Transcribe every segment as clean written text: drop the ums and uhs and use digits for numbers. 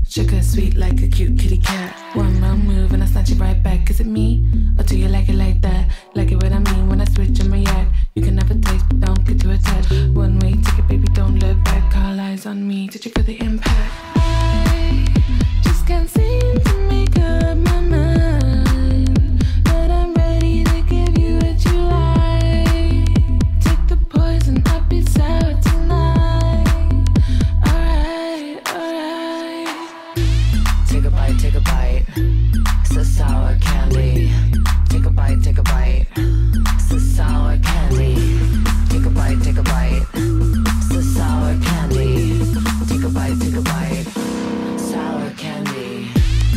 Sugar sweet like a cute kitty cat. One wrong move and I snatch it right back. Is it me? Or do you like it like that? Like it what I mean when I switch on my yak. You can have a taste but don't get too attached. One way ticket, baby, don't look back. All eyes on me, did you feel the impact? I just can't seem to make up my mind, but I'm ready to give you what you like. Take the poison, I'll be sour tonight. Alright, alright. Take a bite, take a bite. It's a sour candy. Take a bite, take a bite. It's a sour candy. Take a bite, take a bite. It's a sour candy. Take a bite, take a bite. Sour candy.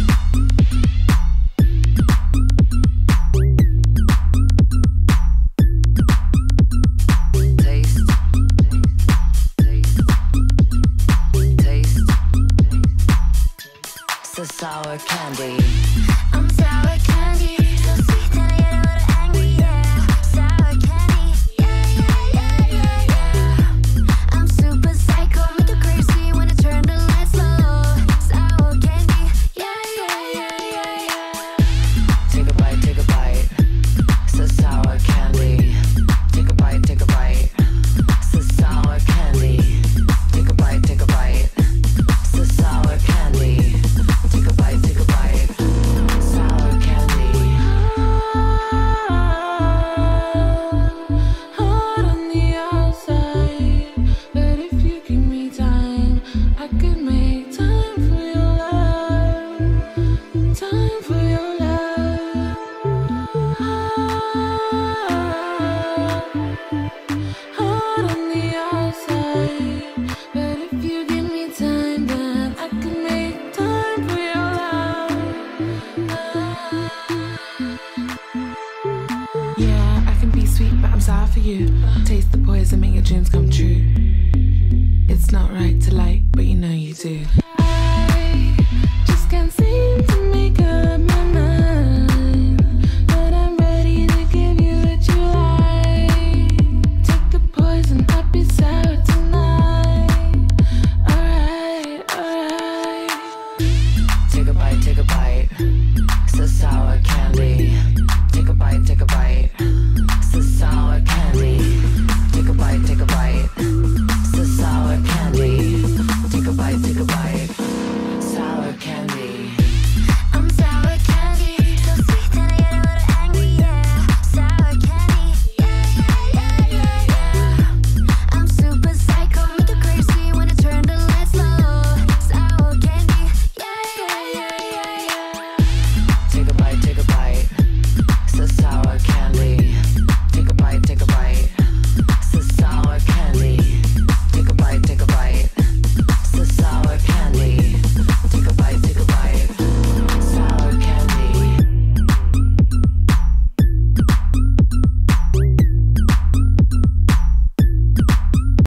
Taste. Taste. Taste. It's a sour candy. I'm sour candy, so sweet that I get a little angry, yeah. Sour candy, yeah, yeah, yeah, yeah, yeah. I'm super psycho, make you crazy when I turn the lights low. Sour candy, yeah, yeah, yeah, yeah, yeah. Take a bite, take a bite. It's a sour candy. Take a bite, take a bite. It's a sour candy. Take a bite, take a bite. It's a sour candy. Take a bite, take a bite. Sour candy. Hard on the outside, but if you give me time, I could make time for your love. Time for your love. Hard on the outside, but if you give me time, then I could make time for your love. Yeah, I can be sweet, but I'm sour for you. Taste the poison, make your dreams come true. It's not right to like, but you know you do.